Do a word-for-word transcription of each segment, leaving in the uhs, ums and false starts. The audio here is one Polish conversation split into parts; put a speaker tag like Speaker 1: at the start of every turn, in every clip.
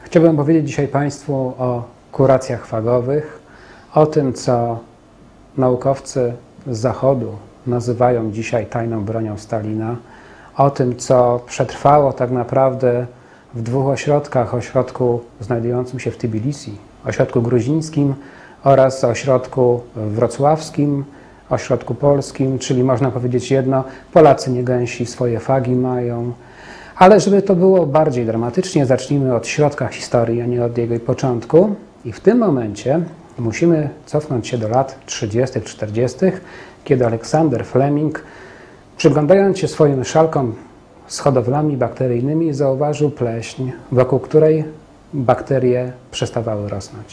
Speaker 1: Chciałbym powiedzieć dzisiaj Państwu o kuracjach fagowych, o tym, co naukowcy z Zachodu nazywają dzisiaj tajną bronią Stalina, o tym, co przetrwało tak naprawdę w dwóch ośrodkach, ośrodku znajdującym się w Tbilisi, ośrodku gruzińskim oraz ośrodku wrocławskim, ośrodku polskim, czyli można powiedzieć jedno, Polacy nie gęsi, swoje fagi mają. Ale żeby to było bardziej dramatycznie, zacznijmy od środka historii, a nie od jej początku. I w tym momencie musimy cofnąć się do lat trzydziestych, czterdziestych, kiedy Aleksander Fleming, przyglądając się swoim szalkom z hodowlami bakteryjnymi, zauważył pleśń, wokół której bakterie przestawały rosnąć.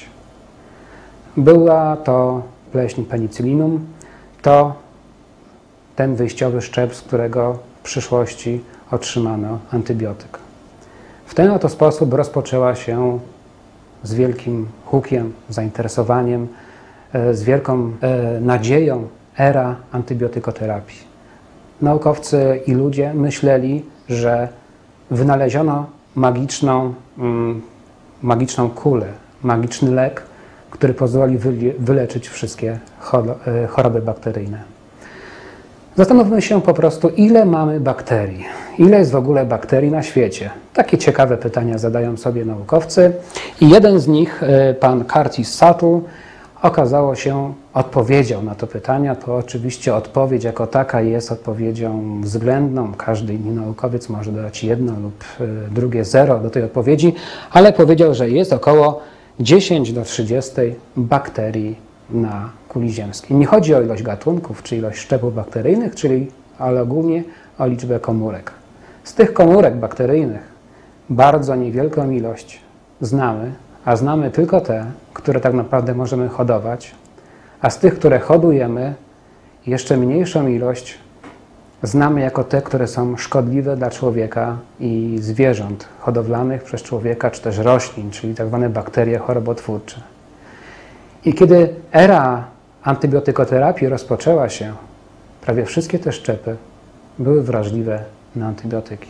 Speaker 1: Była to pleśń penicillinum, to ten wyjściowy szczep, z którego w przyszłości otrzymano antybiotyk. W ten oto sposób rozpoczęła się z wielkim hukiem, zainteresowaniem, z wielką nadzieją era antybiotykoterapii. Naukowcy i ludzie myśleli, że wynaleziono magiczną, magiczną kulę, magiczny lek, który pozwoli wyleczyć wszystkie choroby bakteryjne. Zastanówmy się po prostu, ile mamy bakterii. Ile jest w ogóle bakterii na świecie? Takie ciekawe pytania zadają sobie naukowcy. I jeden z nich, pan Curtis Suttle, okazało się, odpowiedział na to pytanie. To oczywiście odpowiedź jako taka jest odpowiedzią względną. Każdy inny naukowiec może dodać jedno lub drugie zero do tej odpowiedzi, ale powiedział, że jest około dziesięć do trzydziestu bakterii na kuli ziemskiej. Nie chodzi o ilość gatunków, czy ilość szczepów bakteryjnych, czyli, ale ogólnie o liczbę komórek. Z tych komórek bakteryjnych bardzo niewielką ilość znamy, a znamy tylko te, które tak naprawdę możemy hodować, a z tych, które hodujemy, jeszcze mniejszą ilość znamy jako te, które są szkodliwe dla człowieka i zwierząt hodowlanych przez człowieka, czy też roślin, czyli tak zwane bakterie chorobotwórcze. I kiedy era antybiotykoterapii rozpoczęła się, prawie wszystkie te szczepy były wrażliwe na antybiotyki.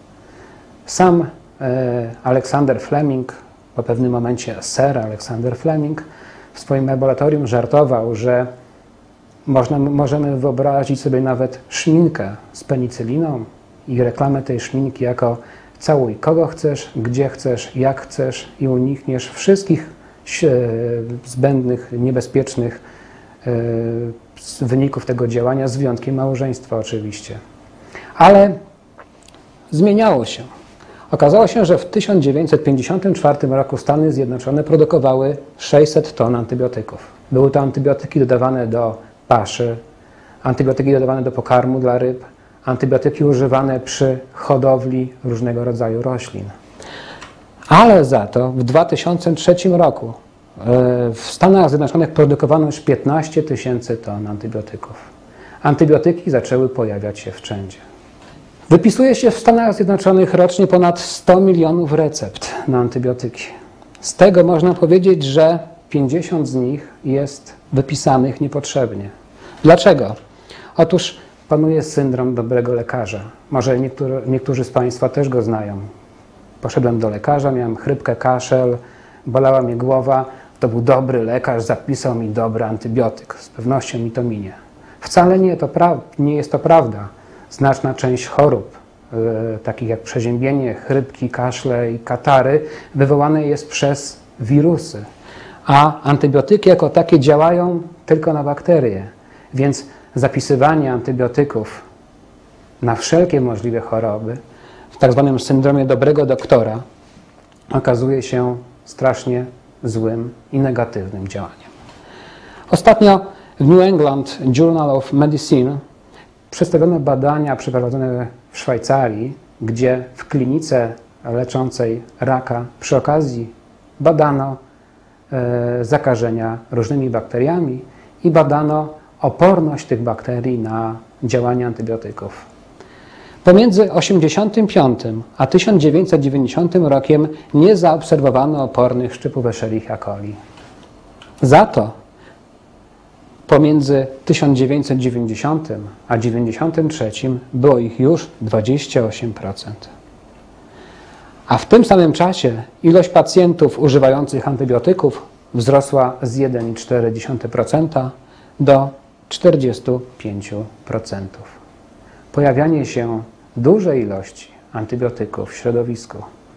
Speaker 1: Sam e, Alexander Fleming, po pewnym momencie Sir Alexander Fleming, w swoim laboratorium żartował, że można, możemy wyobrazić sobie nawet szminkę z penicyliną i reklamę tej szminki jako całuj kogo chcesz, gdzie chcesz, jak chcesz i unikniesz wszystkich zbędnych, niebezpiecznych wyników tego działania, z wyjątkiem małżeństwa oczywiście. Ale zmieniało się. Okazało się, że w tysiąc dziewięćset pięćdziesiątym czwartym roku Stany Zjednoczone produkowały sześćset ton antybiotyków. Były to antybiotyki dodawane do paszy, antybiotyki dodawane do pokarmu dla ryb, antybiotyki używane przy hodowli różnego rodzaju roślin. Ale za to w dwa tysiące trzecim roku w Stanach Zjednoczonych produkowano już piętnaście tysięcy ton antybiotyków. Antybiotyki zaczęły pojawiać się wszędzie. Wypisuje się w Stanach Zjednoczonych rocznie ponad sto milionów recept na antybiotyki. Z tego można powiedzieć, że pięćdziesiąt z nich jest wypisanych niepotrzebnie. Dlaczego? Otóż panuje syndrom dobrego lekarza. Może niektóry, niektórzy z Państwa też go znają. Poszedłem do lekarza, miałem chrypkę, kaszel, bolała mnie głowa. To był dobry lekarz, zapisał mi dobry antybiotyk. Z pewnością mi to minie. Wcale nie, to nie jest to prawda. Znaczna część chorób, yy, takich jak przeziębienie, chrypki, kaszle i katary, wywołane jest przez wirusy. A antybiotyki jako takie działają tylko na bakterie. Więc zapisywanie antybiotyków na wszelkie możliwe choroby w tak zwanym syndromie dobrego doktora okazuje się strasznie złym i negatywnym działaniem. Ostatnio w New England Journal of Medicine przedstawiono badania przeprowadzone w Szwajcarii, gdzie w klinice leczącej raka przy okazji badano e, zakażenia różnymi bakteriami i badano oporność tych bakterii na działanie antybiotyków. Pomiędzy tysiąc dziewięćset osiemdziesiątym piątym a tysiąc dziewięćset dziewięćdziesiątym rokiem nie zaobserwowano opornych szczypów Escherichia coli. Za to pomiędzy tysiąc dziewięćset dziewięćdziesiątym a dziewięćdziesiątym trzecim było ich już dwadzieścia osiem procent. A w tym samym czasie ilość pacjentów używających antybiotyków wzrosła z jeden przecinek cztery procent do czterdziestu pięciu procent. Pojawianie się dużej ilości antybiotyków w środowisku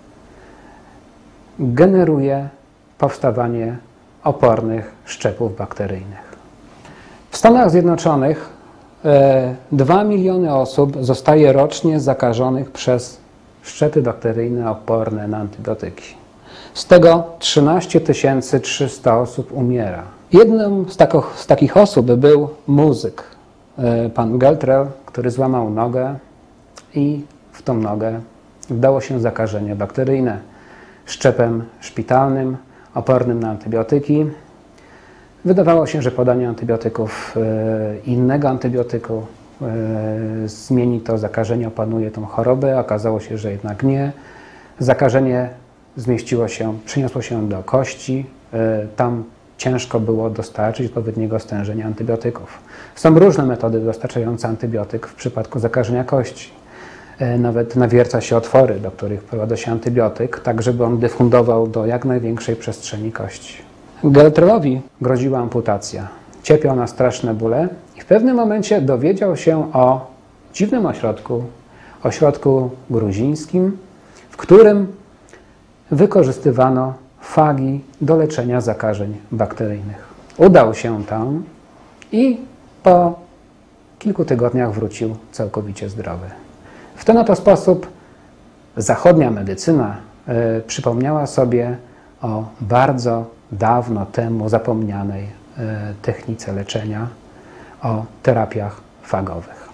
Speaker 1: generuje powstawanie opornych szczepów bakteryjnych. W Stanach Zjednoczonych dwa miliony osób zostaje rocznie zakażonych przez szczepy bakteryjne oporne na antybiotyki. Z tego trzynaście tysięcy trzysta osób umiera. Jedną z, tako, z takich osób był muzyk, pan Geltrell, który złamał nogę i w tą nogę wdało się zakażenie bakteryjne szczepem szpitalnym opornym na antybiotyki. Wydawało się, że podanie antybiotyków, innego antybiotyku zmieni to zakażenie, opanuje tą chorobę. Okazało się, że jednak nie. Zakażenie zmieściło się, przeniosło się do kości. Tam ciężko było dostarczyć odpowiedniego stężenia antybiotyków. Są różne metody dostarczające antybiotyk w przypadku zakażenia kości. Nawet nawierca się otwory, do których wprowadza się antybiotyk, tak żeby on dyfundował do jak największej przestrzeni kości. Geltrellowi groziła amputacja. Cierpiał na straszne bóle i w pewnym momencie dowiedział się o dziwnym ośrodku, ośrodku gruzińskim, w którym wykorzystywano fagi do leczenia zakażeń bakteryjnych. Udał się tam i po kilku tygodniach wrócił całkowicie zdrowy. W ten oto sposób zachodnia medycyna y, przypomniała sobie o bardzo dawno temu zapomnianej y, technice leczenia, o terapiach fagowych.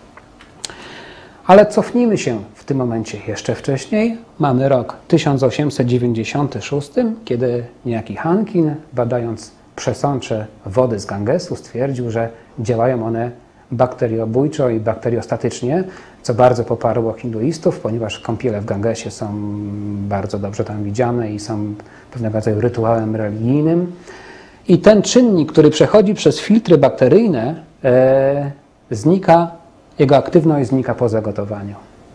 Speaker 1: Ale cofnijmy się w tym momencie jeszcze wcześniej. Mamy rok tysiąc osiemset dziewięćdziesiąty szósty, kiedy niejaki Hankin, badając przesącze wody z Gangesu, stwierdził, że działają one bakteriobójczo i bakteriostatycznie, co bardzo poparło hinduistów, ponieważ kąpiele w Gangesie są bardzo dobrze tam widziane i są pewnego rodzaju rytuałem religijnym. I ten czynnik, który przechodzi przez filtry bakteryjne, e, znika, jego aktywność znika po zagotowaniu.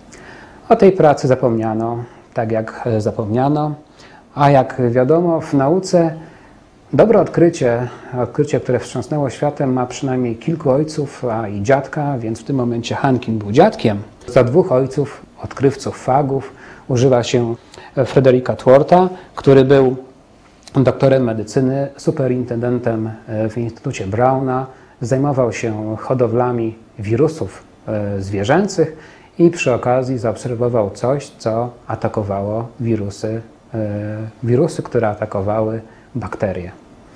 Speaker 1: O tej pracy zapomniano, tak jak zapomniano, a jak wiadomo w nauce dobre odkrycie, odkrycie, które wstrząsnęło światem, ma przynajmniej kilku ojców, a i dziadka, więc w tym momencie Hankin był dziadkiem. Za dwóch ojców, odkrywców fagów, używa się Fredericka Tworta, który był doktorem medycyny, superintendentem w Instytucie Brauna, zajmował się hodowlami wirusów zwierzęcych i przy okazji zaobserwował coś, co atakowało wirusy, wirusy, które atakowały bakterie.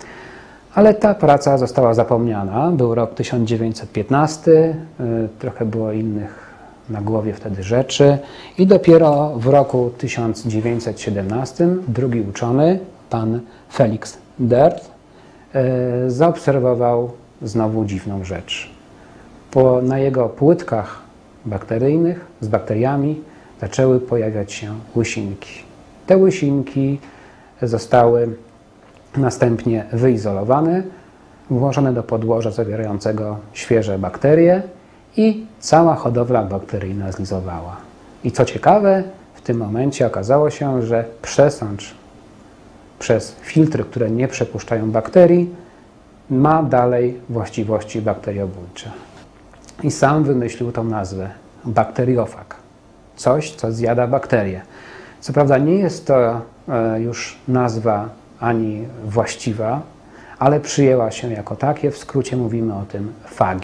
Speaker 1: Ale ta praca została zapomniana. Był rok tysiąc dziewięćset piętnasty, trochę było innych na głowie wtedy rzeczy i dopiero w roku tysiąc dziewięćset siedemnastym drugi uczony, pan Felix Dert, zaobserwował znowu dziwną rzecz. Po, na jego płytkach bakteryjnych z bakteriami zaczęły pojawiać się łysinki. Te łysinki zostały następnie wyizolowane, włożone do podłoża zawierającego świeże bakterie i cała hodowla bakteryjna zlizowała. I co ciekawe, w tym momencie okazało się, że przesącz przez filtry, które nie przepuszczają bakterii, ma dalej właściwości bakteriobójcze. I sam wymyślił tą nazwę bakteriofag. Coś, co zjada bakterie. Co prawda nie jest to już nazwa ani właściwa, ale przyjęła się jako takie. W skrócie mówimy o tym fagi.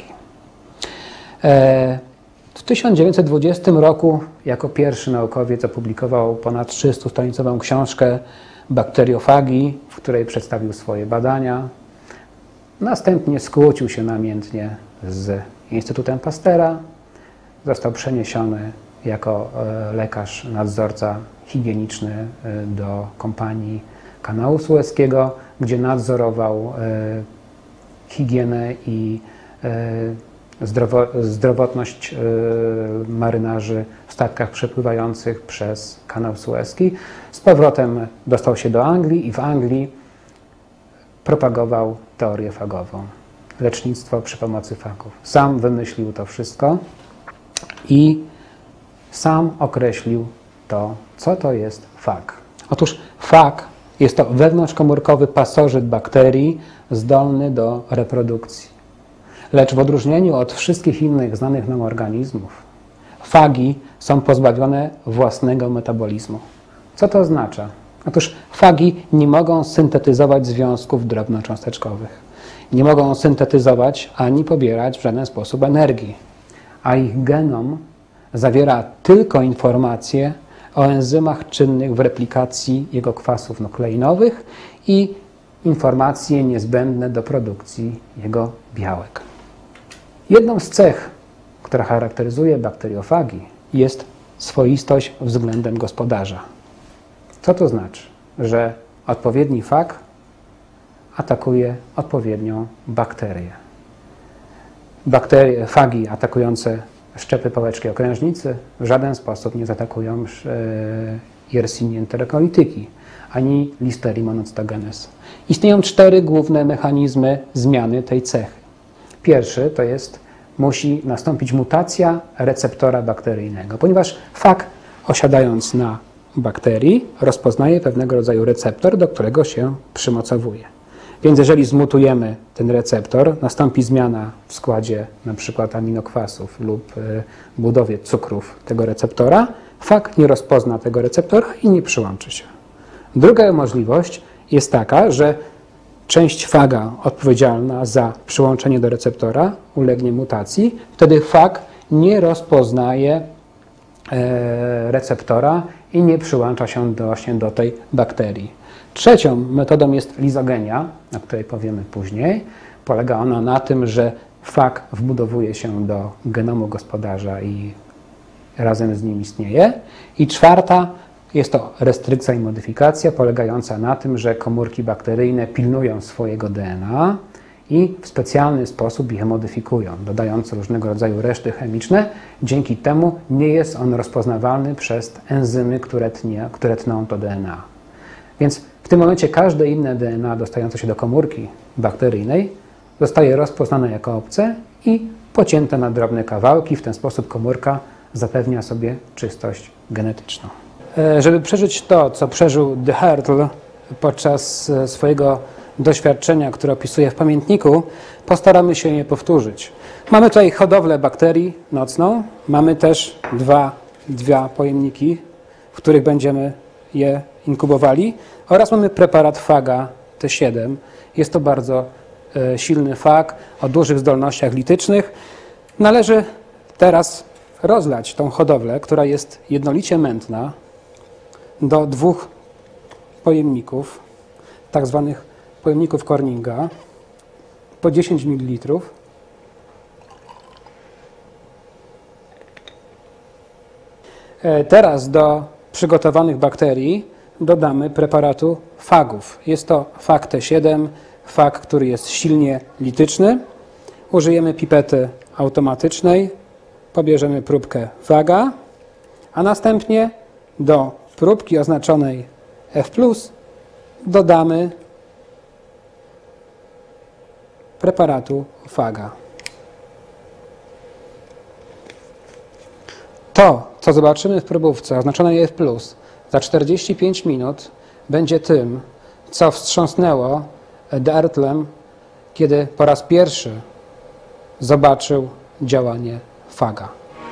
Speaker 1: W tysiąc dziewięćset dwudziestym roku jako pierwszy naukowiec opublikował ponad trzystustranicową książkę Bakteriofagi, w której przedstawił swoje badania. Następnie skłócił się namiętnie z Instytutem Pastera. Został przeniesiony jako lekarz, nadzorca higieniczny do kompanii Kanału Sueskiego, gdzie nadzorował higienę i zdrowo, zdrowotność marynarzy w statkach przepływających przez Kanał Sueski. Z powrotem dostał się do Anglii i w Anglii propagował teorię fagową. Lecznictwo przy pomocy fagów. Sam wymyślił to wszystko i sam określił to co to jest fag? Otóż fag jest to wewnątrzkomórkowy pasożyt bakterii zdolny do reprodukcji. Lecz w odróżnieniu od wszystkich innych znanych nam organizmów, fagi są pozbawione własnego metabolizmu. Co to oznacza? Otóż fagi nie mogą syntetyzować związków drobnocząsteczkowych. Nie mogą syntetyzować ani pobierać w żaden sposób energii. A ich genom zawiera tylko informacje o enzymach czynnych w replikacji jego kwasów nukleinowych i informacje niezbędne do produkcji jego białek. Jedną z cech, która charakteryzuje bakteriofagi, jest swoistość względem gospodarza. Co to znaczy? Że odpowiedni fag atakuje odpowiednią bakterię. Bakterie, fagi atakujące szczepy pałeczki okrężnicy w żaden sposób nie zaatakują Yersinia enterocolityki ani Listerii monocytogenes. Istnieją cztery główne mechanizmy zmiany tej cechy. Pierwszy to jest, musi nastąpić mutacja receptora bakteryjnego, ponieważ fag, osiadając na bakterii, rozpoznaje pewnego rodzaju receptor, do którego się przymocowuje. Więc jeżeli zmutujemy ten receptor, nastąpi zmiana w składzie np. aminokwasów lub budowie cukrów tego receptora, fag nie rozpozna tego receptora i nie przyłączy się. Druga możliwość jest taka, że część faga odpowiedzialna za przyłączenie do receptora ulegnie mutacji, wtedy fag nie rozpoznaje receptora i nie przyłącza się do, właśnie do tej bakterii. Trzecią metodą jest lizogenia, o której powiemy później. Polega ona na tym, że fag wbudowuje się do genomu gospodarza i razem z nim istnieje. I czwarta jest to restrykcja i modyfikacja, polegająca na tym, że komórki bakteryjne pilnują swojego D N A i w specjalny sposób je modyfikują, dodając różnego rodzaju reszty chemiczne. Dzięki temu nie jest on rozpoznawalny przez enzymy, które, tnie, które tną to D N A. Więc w tym momencie każde inne D N A dostające się do komórki bakteryjnej zostaje rozpoznane jako obce i pocięte na drobne kawałki. W ten sposób komórka zapewnia sobie czystość genetyczną. Żeby przeżyć to, co przeżył de Hertel podczas swojego doświadczenia, które opisuje w pamiętniku, postaramy się je powtórzyć. Mamy tutaj hodowlę bakterii nocną. Mamy też dwa, dwa pojemniki, w których będziemy je inkubowali, oraz mamy preparat faga T siedem. Jest to bardzo e, silny fag o dużych zdolnościach litycznych. Należy teraz rozlać tą hodowlę, która jest jednolicie mętna, do dwóch pojemników, tak zwanych pojemników Corninga, po dziesięć mililitrów. E, teraz do przygotowanych bakterii dodamy preparatu fagów. Jest to fag T siedem, fag, który jest silnie lityczny. Użyjemy pipety automatycznej, pobierzemy próbkę faga, a następnie do próbki oznaczonej F plus, dodamy preparatu faga. To, co zobaczymy w próbówce oznaczonej F plus, za czterdzieści pięć minut będzie tym, co wstrząsnęło de Hertelem, kiedy po raz pierwszy zobaczył działanie faga.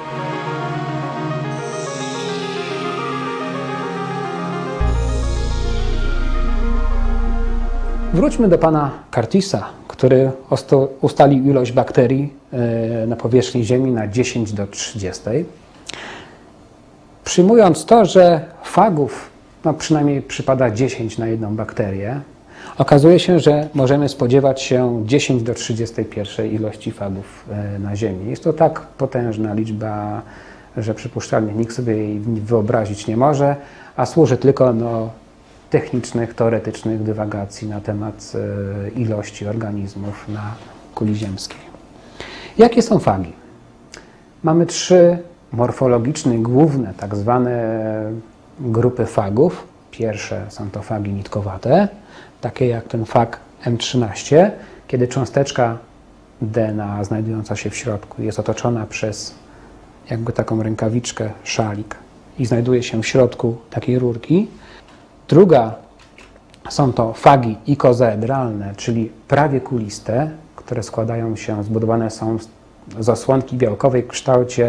Speaker 1: Wróćmy do pana Curtisa, który ustalił ilość bakterii na powierzchni Ziemi na dziesięć do trzydziestu. Przyjmując to, że fagów no przynajmniej przypada dziesięć na jedną bakterię, okazuje się, że możemy spodziewać się dziesięć do trzydziestej pierwszej ilości fagów na Ziemi. Jest to tak potężna liczba, że przypuszczalnie nikt sobie jej wyobrazić nie może, a służy tylko do technicznych, teoretycznych dywagacji na temat ilości organizmów na kuli ziemskiej. Jakie są fagi? Mamy trzy morfologiczne, główne, tak zwane grupy fagów. Pierwsze są to fagi nitkowate, takie jak ten fag M trzynaście, kiedy cząsteczka D N A znajdująca się w środku jest otoczona przez jakby taką rękawiczkę, szalik i znajduje się w środku takiej rurki. Druga są to fagi ikozoedralne, czyli prawie kuliste, które składają się, zbudowane są z osłonki białkowej w kształcie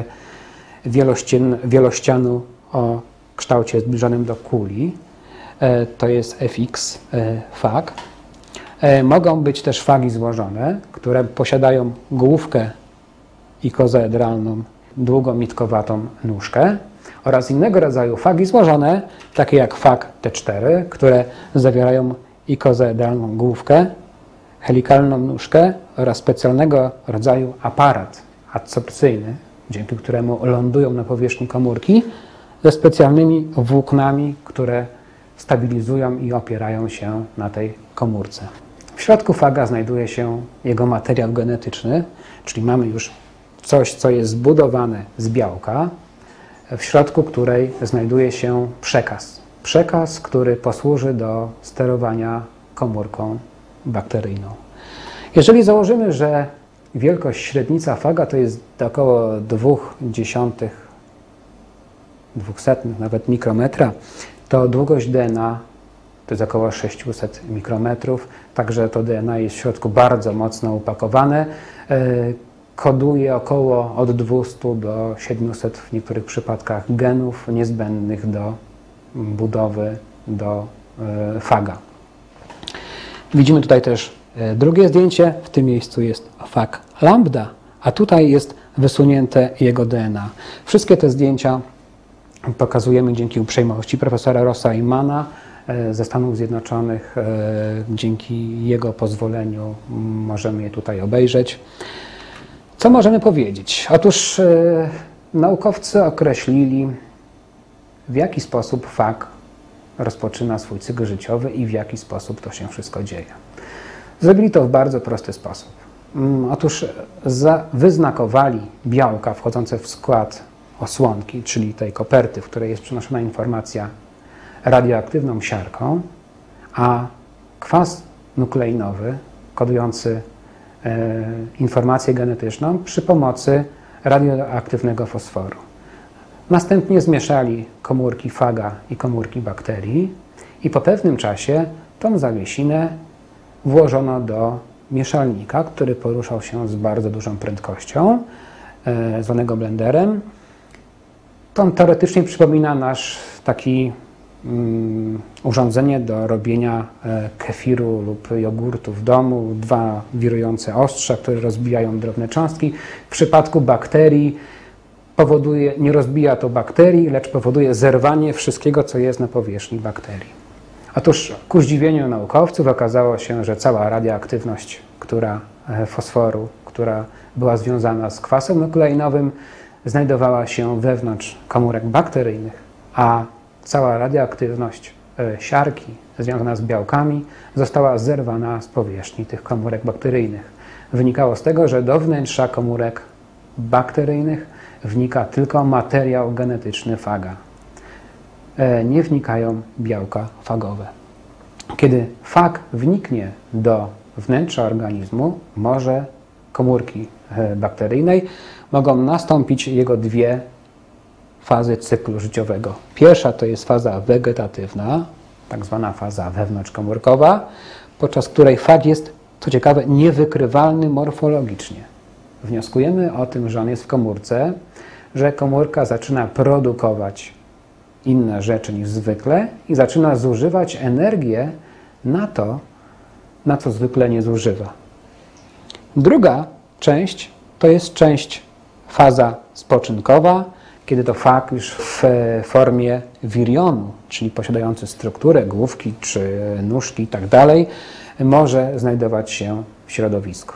Speaker 1: wielościanu o kształcie zbliżonym do kuli. To jest F X fag. Mogą być też fagi złożone, które posiadają główkę ikozoedralną, długą, nitkowatą nóżkę, oraz innego rodzaju fagi złożone, takie jak fag T cztery, które zawierają ikozoedralną główkę, helikalną nóżkę oraz specjalnego rodzaju aparat adsorpcyjny, dzięki któremu lądują na powierzchni komórki ze specjalnymi włóknami, które stabilizują i opierają się na tej komórce. W środku faga znajduje się jego materiał genetyczny, czyli mamy już coś, co jest zbudowane z białka, w środku której znajduje się przekaz. Przekaz, który posłuży do sterowania komórką bakteryjną. Jeżeli założymy, że wielkość średnica faga to jest około dwóch dziesiątych, dwusetnych nawet mikrometra, to długość D N A to jest około sześćset mikrometrów, także to D N A jest w środku bardzo mocno upakowane. Koduje około od dwustu do siedmiuset w niektórych przypadkach genów niezbędnych do budowy do faga. Widzimy tutaj też drugie zdjęcie. W tym miejscu jest fag lambda, a tutaj jest wysunięte jego D N A. Wszystkie te zdjęcia pokazujemy dzięki uprzejmości profesora Rossa i Mana ze Stanów Zjednoczonych. Dzięki jego pozwoleniu możemy je tutaj obejrzeć. Co możemy powiedzieć? Otóż e, naukowcy określili, w jaki sposób fag rozpoczyna swój cykl życiowy i w jaki sposób to się wszystko dzieje. Zrobili to w bardzo prosty sposób. Otóż za, wyznakowali białka wchodzące w skład osłonki, czyli tej koperty, w której jest przenoszona informacja, radioaktywną siarką, a kwas nukleinowy kodujący informację genetyczną przy pomocy radioaktywnego fosforu. Następnie zmieszali komórki faga i komórki bakterii i po pewnym czasie tą zawiesinę włożono do mieszalnika, który poruszał się z bardzo dużą prędkością, e, zwanego blenderem. To teoretycznie przypomina nasz taki mm, urządzenie do robienia e, kefiru lub jogurtu w domu. Dwa wirujące ostrza, które rozbijają drobne cząstki. W przypadku bakterii powoduje, nie rozbija to bakterii, lecz powoduje zerwanie wszystkiego, co jest na powierzchni bakterii. Otóż ku zdziwieniu naukowców okazało się, że cała radioaktywność która, fosforu, która była związana z kwasem nukleinowym, znajdowała się wewnątrz komórek bakteryjnych, a cała radioaktywność siarki związana z białkami została zerwana z powierzchni tych komórek bakteryjnych. Wynikało z tego, że do wnętrza komórek bakteryjnych wnika tylko materiał genetyczny faga. Nie wnikają białka fagowe. Kiedy fag wniknie do wnętrza organizmu, może komórki bakteryjnej, mogą nastąpić jego dwie fazy cyklu życiowego. Pierwsza to jest faza wegetatywna, tak zwana faza wewnątrzkomórkowa, podczas której fag jest, co ciekawe, niewykrywalny morfologicznie. Wnioskujemy o tym, że on jest w komórce, że komórka zaczyna produkować inne rzeczy niż zwykle i zaczyna zużywać energię na to, na co zwykle nie zużywa. Druga część to jest część faza spoczynkowa, kiedy to fag już w formie wirionu, czyli posiadający strukturę główki czy nóżki i tak dalej, może znajdować się w środowisku.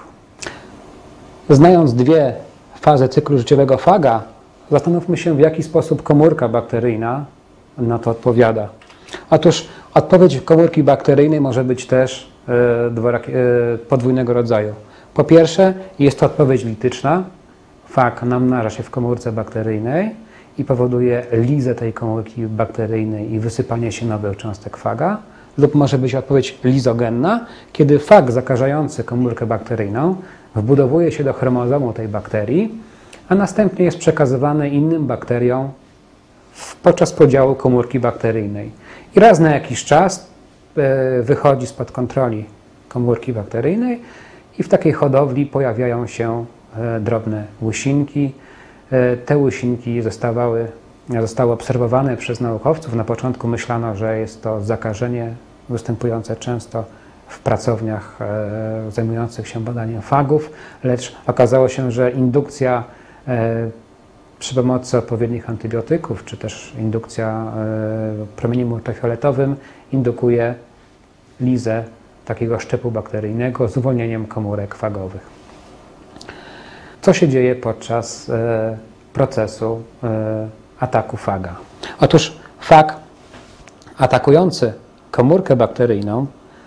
Speaker 1: Znając dwie fazy cyklu życiowego faga, zastanówmy się, w jaki sposób komórka bakteryjna na to odpowiada. Otóż odpowiedź komórki bakteryjnej może być też e, podwójnego rodzaju. Po pierwsze, jest to odpowiedź lityczna. Fag namnaża się w komórce bakteryjnej i powoduje lizę tej komórki bakteryjnej i wysypanie się nowych cząstek faga. Lub może być odpowiedź lizogenna, kiedy fag zakażający komórkę bakteryjną wbudowuje się do chromozomu tej bakterii, a następnie jest przekazywany innym bakteriom podczas podziału komórki bakteryjnej. I raz na jakiś czas wychodzi spod kontroli komórki bakteryjnej i w takiej hodowli pojawiają się drobne łysinki. Te łysinki zostawały, zostały obserwowane przez naukowców. Na początku myślano, że jest to zakażenie występujące często w pracowniach zajmujących się badaniem fagów, lecz okazało się, że indukcja przy pomocy odpowiednich antybiotyków, czy też indukcja promieniem ultrafioletowym indukuje lizę takiego szczepu bakteryjnego z uwolnieniem komórek fagowych. Co się dzieje podczas procesu ataku faga? Otóż fag atakujący komórkę bakteryjną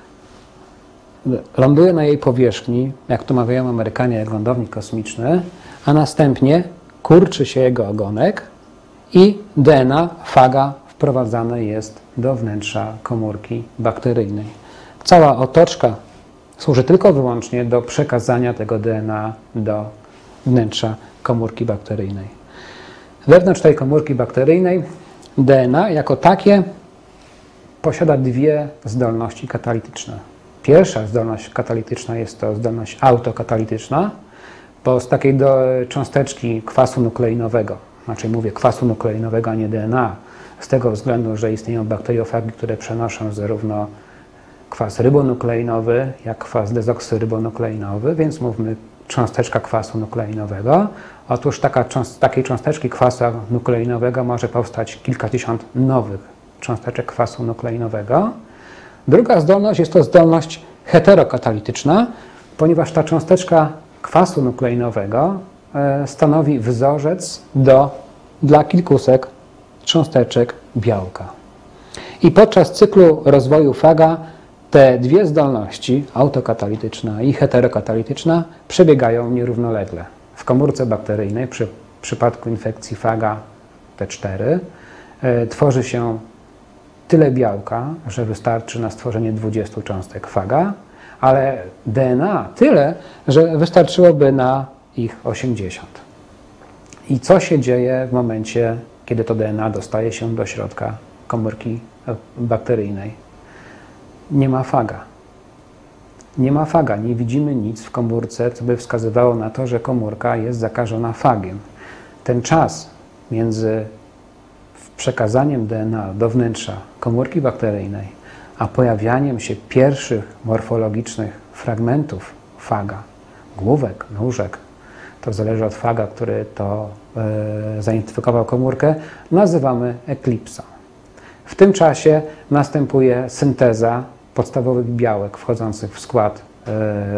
Speaker 1: ląduje na jej powierzchni, jak to mawiają Amerykanie, jak lądownik kosmiczny, a następnie kurczy się jego ogonek i D N A faga wprowadzane jest do wnętrza komórki bakteryjnej. Cała otoczka służy tylko wyłącznie do przekazania tego D N A do wnętrza komórki bakteryjnej. Wewnątrz tej komórki bakteryjnej D N A jako takie posiada dwie zdolności katalityczne. Pierwsza zdolność katalityczna jest to zdolność autokatalityczna, bo z takiej do cząsteczki kwasu nukleinowego, znaczy mówię kwasu nukleinowego, a nie D N A, z tego względu, że istnieją bakteriofagi, które przenoszą zarówno kwas rybonukleinowy, jak kwas dezoksyrybonukleinowy, więc mówmy cząsteczka kwasu nukleinowego. Otóż taka, cząst, takiej cząsteczki kwasu nukleinowego może powstać kilkadziesiąt nowych cząsteczek kwasu nukleinowego. Druga zdolność jest to zdolność heterokatalityczna, ponieważ ta cząsteczka kwasu nukleinowego stanowi wzorzec do, dla kilkuset cząsteczek białka. I podczas cyklu rozwoju faga te dwie zdolności, autokatalityczna i heterokatalityczna, przebiegają nierównolegle. W komórce bakteryjnej, przy przypadku infekcji faga T cztery, y, tworzy się tyle białka, że wystarczy na stworzenie dwudziestu cząstek faga, ale D N A tyle, że wystarczyłoby na ich osiemdziesiąt. I co się dzieje w momencie, kiedy to D N A dostaje się do środka komórki bakteryjnej? Nie ma faga. Nie ma faga, nie widzimy nic w komórce, co by wskazywało na to, że komórka jest zakażona fagiem. Ten czas między przekazaniem D N A do wnętrza komórki bakteryjnej, a pojawianiem się pierwszych morfologicznych fragmentów faga, główek, nóżek, to zależy od faga, który to e, zaidentyfikował komórkę, nazywamy eklipsą. W tym czasie następuje synteza podstawowych białek wchodzących w skład e,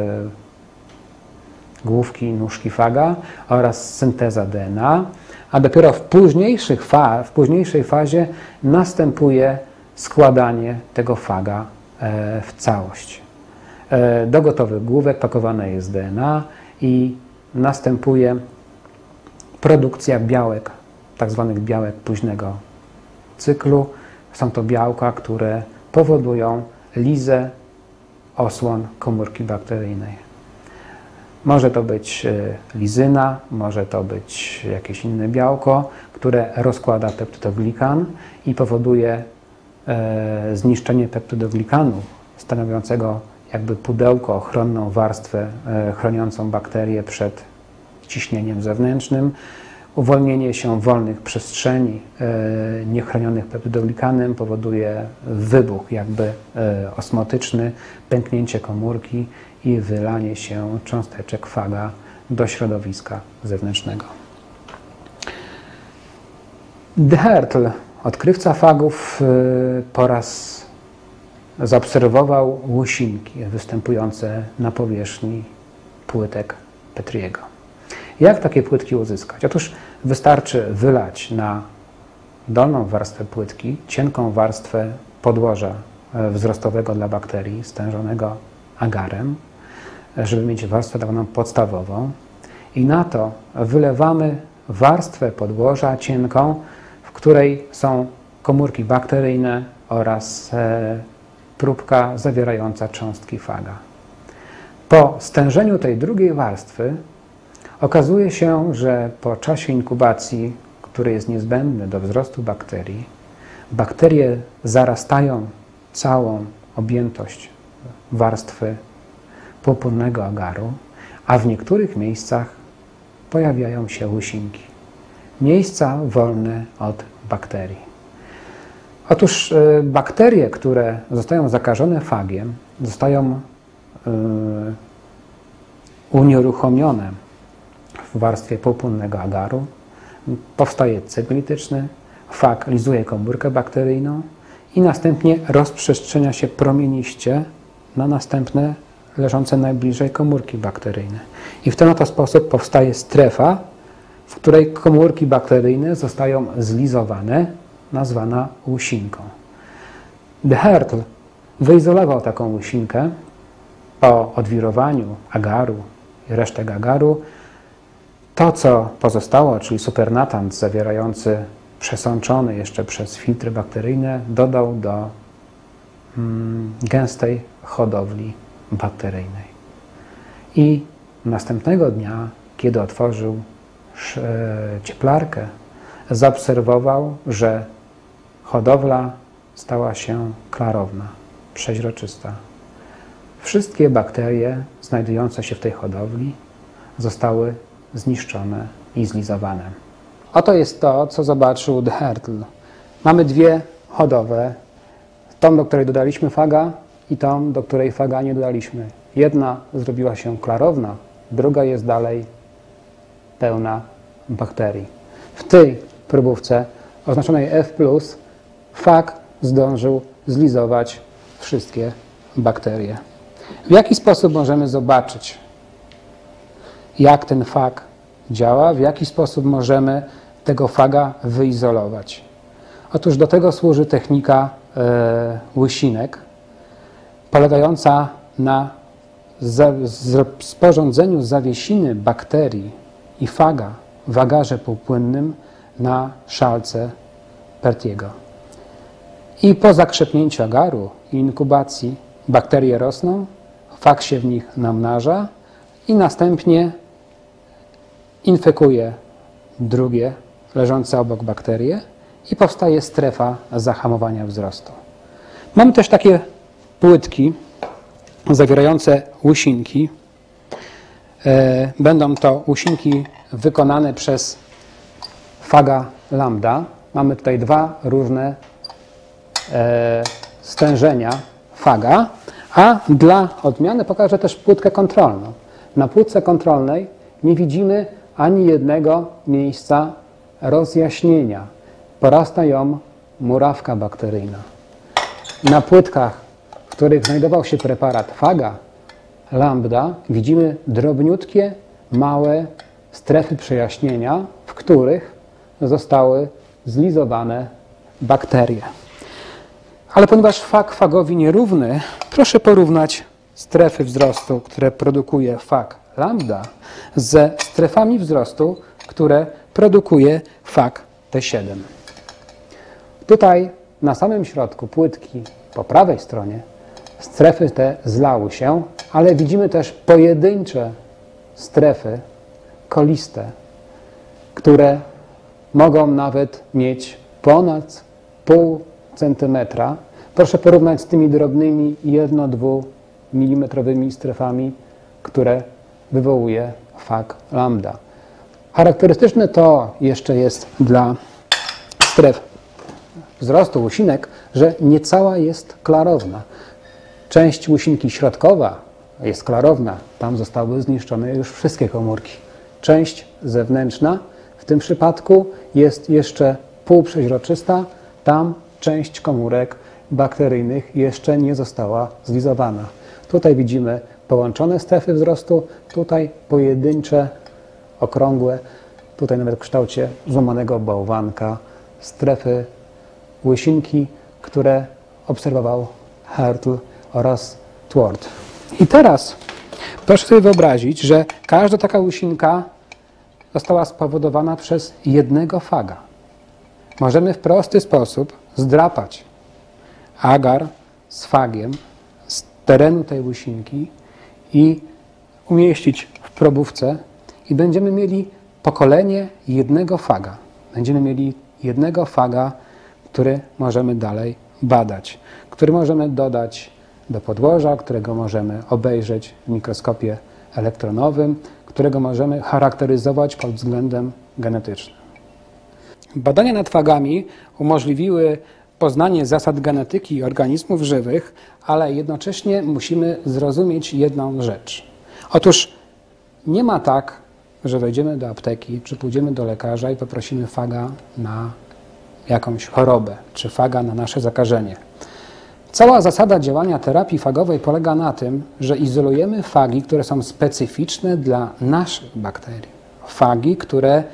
Speaker 1: główki, nóżki faga oraz synteza D N A, a dopiero w, późniejszych fa w późniejszej fazie następuje składanie tego faga e, w całość. E, do gotowych główek pakowane jest D N A i następuje produkcja białek, tak zwanych białek późnego cyklu. Są to białka, które powodują lizę osłon komórki bakteryjnej. Może to być lizyna, może to być jakieś inne białko, które rozkłada peptydoglikan i powoduje e, zniszczenie peptydoglikanu, stanowiącego jakby pudełko, ochronną warstwę e, chroniącą bakterię przed ciśnieniem zewnętrznym, uwolnienie się wolnych przestrzeni e, niechronionych peptydoglikanem powoduje wybuch jakby e, osmotyczny, pęknięcie komórki i wylanie się cząsteczek faga do środowiska zewnętrznego. De Hertel, odkrywca fagów, e, po raz zaobserwował łysinki występujące na powierzchni płytek Petriego. Jak takie płytki uzyskać? Otóż wystarczy wylać na dolną warstwę płytki cienką warstwę podłoża wzrostowego dla bakterii, stężonego agarem, żeby mieć warstwę tak zwaną podstawową. I na to wylewamy warstwę podłoża cienką, w której są komórki bakteryjne oraz próbka zawierająca cząstki faga. Po stężeniu tej drugiej warstwy okazuje się, że po czasie inkubacji, który jest niezbędny do wzrostu bakterii, bakterie zarastają całą objętość warstwy purpurnego agaru, a w niektórych miejscach pojawiają się łysinki. Miejsca wolne od bakterii. Otóż bakterie, które zostają zakażone fagiem, zostają yy, unieruchomione w warstwie purpurnego agaru. Powstaje cykl lityczny, fag lizuje komórkę bakteryjną i następnie rozprzestrzenia się promieniście na następne leżące najbliżej komórki bakteryjne. I w ten oto sposób powstaje strefa, w której komórki bakteryjne zostają zlizowane, nazwana łysinką. De Hertel wyizolował taką łysinkę po odwirowaniu agaru i resztek agaru. To, co pozostało, czyli supernatant zawierający przesączony jeszcze przez filtry bakteryjne, dodał do mm, gęstej hodowli bakteryjnej. I następnego dnia, kiedy otworzył cieplarkę, zaobserwował, że hodowla stała się klarowna, przeźroczysta. Wszystkie bakterie znajdujące się w tej hodowli zostały zniszczone i zlizowane. Oto jest to, co zobaczył de Hertel. Mamy dwie hodowle, tą, do której dodaliśmy faga i tą, do której faga nie dodaliśmy. Jedna zrobiła się klarowna, druga jest dalej pełna bakterii. W tej próbówce oznaczonej F plus, fag zdążył zlizować wszystkie bakterie. W jaki sposób możemy zobaczyć, jak ten fag działa, w jaki sposób możemy tego faga wyizolować? Otóż do tego służy technika e, łysinek, polegająca na za, z, sporządzeniu zawiesiny bakterii i faga w agarze półpłynnym na szalce Peltiego. I po zakrzepnięciu agaru i inkubacji bakterie rosną, fag się w nich namnaża i następnie infekuje drugie leżące obok bakterie i powstaje strefa zahamowania wzrostu. Mamy też takie płytki zawierające łysinki. Będą to łysinki wykonane przez faga lambda. Mamy tutaj dwa różne stężenia faga, a dla odmiany pokażę też płytkę kontrolną. Na płytce kontrolnej nie widzimy ani jednego miejsca rozjaśnienia. Porasta ją murawka bakteryjna. Na płytkach, w których znajdował się preparat faga lambda, widzimy drobniutkie, małe strefy przejaśnienia, w których zostały zlizowane bakterie. Ale ponieważ fag fagowi nierówny, proszę porównać strefy wzrostu, które produkuje fag lambda, ze strefami wzrostu, które produkuje fag T siedem. Tutaj na samym środku płytki, po prawej stronie, strefy te zlały się, ale widzimy też pojedyncze strefy koliste, które mogą nawet mieć ponad pół centymetra. Proszę porównać z tymi drobnymi jedno-dwu milimetrowymi strefami, które wywołuje fag lambda. Charakterystyczne to jeszcze jest dla stref wzrostu łysinek, że nie cała jest klarowna. Część łysinki środkowa jest klarowna, tam zostały zniszczone już wszystkie komórki. Część zewnętrzna w tym przypadku jest jeszcze półprzeźroczysta, tam część komórek bakteryjnych jeszcze nie została zlizowana. Tutaj widzimy połączone strefy wzrostu, tutaj pojedyncze, okrągłe, tutaj nawet w kształcie złamanego bałwanka, strefy łysinki, które obserwował Hertel oraz Twort. I teraz proszę sobie wyobrazić, że każda taka łysinka została spowodowana przez jednego faga. Możemy w prosty sposób zdrapać agar z fagiem z terenu tej łysinki i umieścić w probówce i będziemy mieli pokolenie jednego faga. Będziemy mieli jednego faga, który możemy dalej badać, który możemy dodać do podłoża, którego możemy obejrzeć w mikroskopie elektronowym, którego możemy charakteryzować pod względem genetycznym. Badania nad fagami umożliwiły poznanie zasad genetyki organizmów żywych, ale jednocześnie musimy zrozumieć jedną rzecz. Otóż nie ma tak, że wejdziemy do apteki, czy pójdziemy do lekarza i poprosimy faga na jakąś chorobę, czy faga na nasze zakażenie. Cała zasada działania terapii fagowej polega na tym, że izolujemy fagi, które są specyficzne dla naszych bakterii. Fagi, które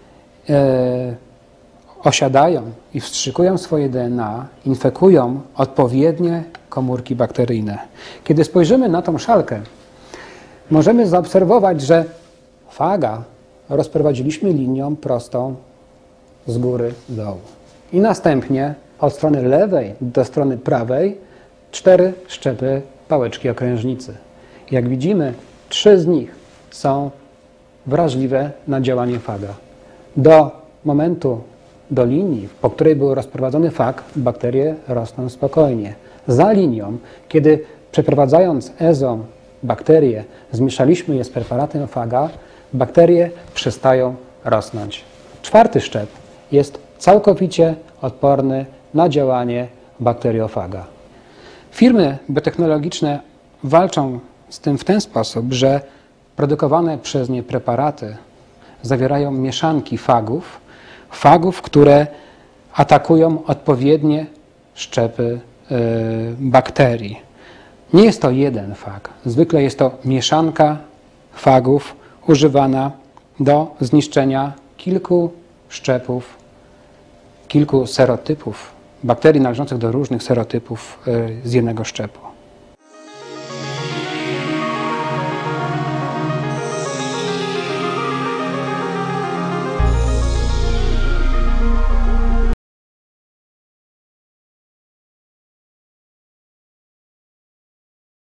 Speaker 1: e, osiadają i wstrzykują swoje D N A, infekują odpowiednie komórki bakteryjne. Kiedy spojrzymy na tą szalkę, możemy zaobserwować, że faga rozprowadziliśmy linią prostą z góry do dołu. I następnie od strony lewej do strony prawej cztery szczepy pałeczki okrężnicy. Jak widzimy, trzy z nich są wrażliwe na działanie faga. Do momentu, do linii, po której był rozprowadzony fag, bakterie rosną spokojnie. Za linią, kiedy przeprowadzając ezą bakterie, zmieszaliśmy je z preparatem faga, bakterie przestają rosnąć. Czwarty szczep jest całkowicie odporny na działanie bakteriofaga. Firmy biotechnologiczne walczą z tym w ten sposób, że produkowane przez nie preparaty zawierają mieszanki fagów, fagów, które atakują odpowiednie szczepy yy, bakterii. Nie jest to jeden fag. Zwykle jest to mieszanka fagów używana do zniszczenia kilku szczepów, kilku serotypów bakterii należących do różnych serotypów z jednego szczepu.